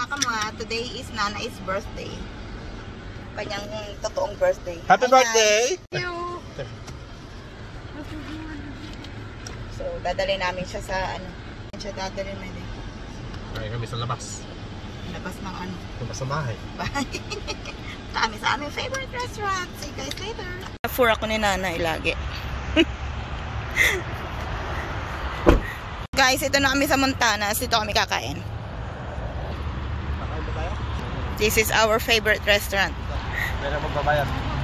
mga Ka-Mwahhh, today is Nanay's birthday. Kanyang totoong birthday. Happy birthday! Thank you! So, dadalhin namin siya sa ano. Siya dadalhin namin. Kaya kami sa labas. Labas ng ano. Labas sa bahay. Bahay. Kami sa aming favorite restaurant. See you guys later. Nafur ako ni Nanay lagi. Guys, ito na kami sa Montanas. Dito kami kakain. Kakain ba tayo? This is our favorite restaurant. Kaya magbabayad.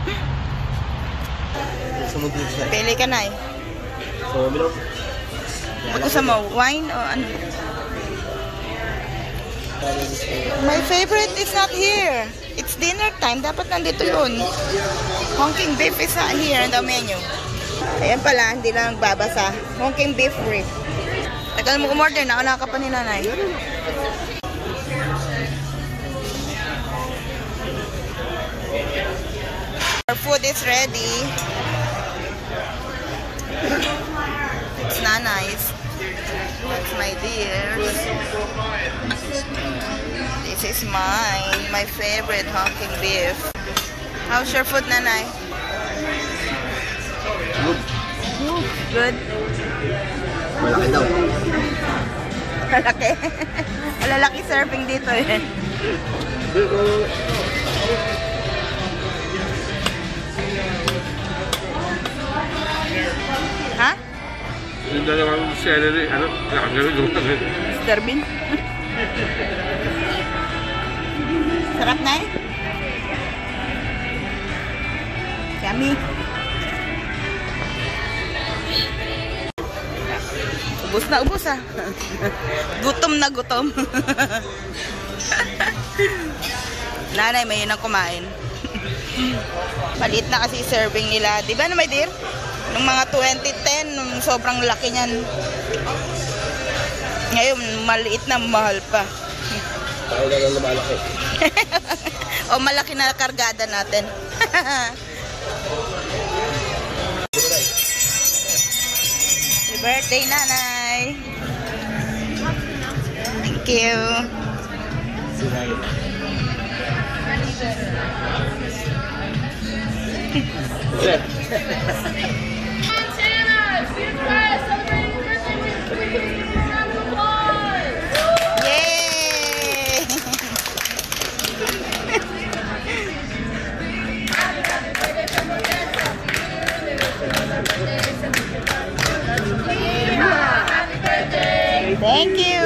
Pili ka na eh. So, milk. Ano gusto mo? Wine o ano? My favorite is not here. It's dinner time. Dapat nandito yun. Honking beef is not here on the menu. Ayan pala, hindi lang nagbabasa. Honking beef rib. Tagal mo umorder, nauna ka pa ni Nanay. Our food is ready. It's Nanay's. That's my dears. This is mine. My favorite honking beef. How's your food, Nanay? Good. Malaki daw. Malaki. Malalaki surfing dito eh. Ha? Yung dalawang celery, ano? Nakagalit. Mr. Bean? Sarap na eh. Yummy. Ubus na ubus ah. Gutom na gutom. Nanay, may yun ang kumain. Maliit na kasi serving nila. Di ba na my dear? Nung mga 2010, nung sobrang laki niyan. Ngayon, maliit na mahal pa. Tayo na lang lumalaki. O malaki na kargada natin. Happy birthday, Nanay. Thank you. Yay! Thank you.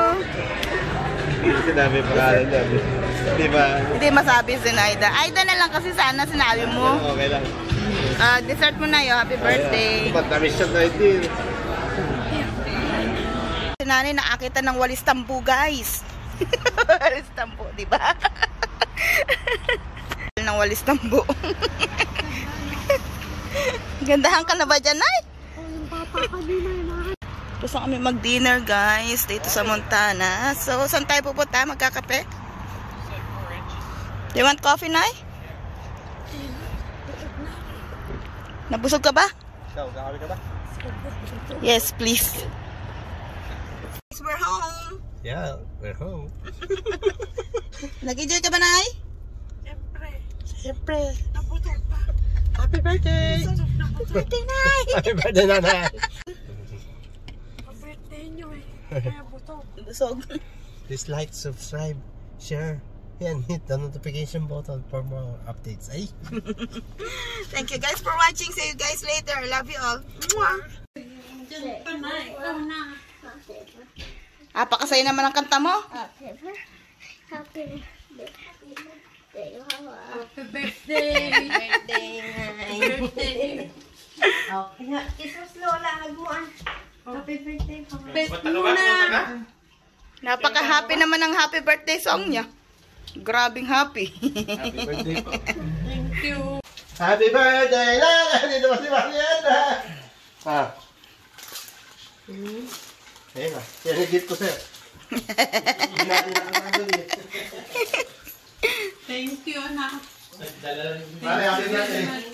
Sinabi pangalan niya. Di ba? Hindi masabi si Aida. Aida na lang kasi sana sinabi mo. Okay lang. Dessert mo na yun. Happy birthday. Matamis siya 19. Si Nanay nakakita ng walis tampo, guys. Walis tampo, di ba? Ng walis tampo. Gandahan ka na ba dyan, Nay? Gusto kami mag-dinner, guys, dito sa Montana. So, saan tayo pupunta? Magkakape? Do you want coffee, Nay? Nabusog ka ba? Ikaw, kakabi ka ba? Yes, please. We're home. Yeah, we're home. Nag-enjoy ka ba, Nay? Siyempre. Siyempre. Nabutog pa. Happy birthday! Happy birthday, Nay! Happy birthday, Nanay! Happy birthday nyo eh. Kaya butog. Busog. Please like, subscribe, share, and hit the notification button for more updates. Ay! Thank you guys for watching. See you guys later. I love you all. Mwah! Apakasaya naman ang kanta mo. Happy birthday! Happy birthday! Kisos Lola, agmuan. Happy birthday, Papa. Best muna! Napaka-happy naman ang happy birthday song niya. Grabing happy. Happy birthday po. Thank you! Happy birthday lang! Dito ba si Mariana? Ah. Ayun na. Yan yung gift ko sa'yo. Thank you, anak. Happy birthday.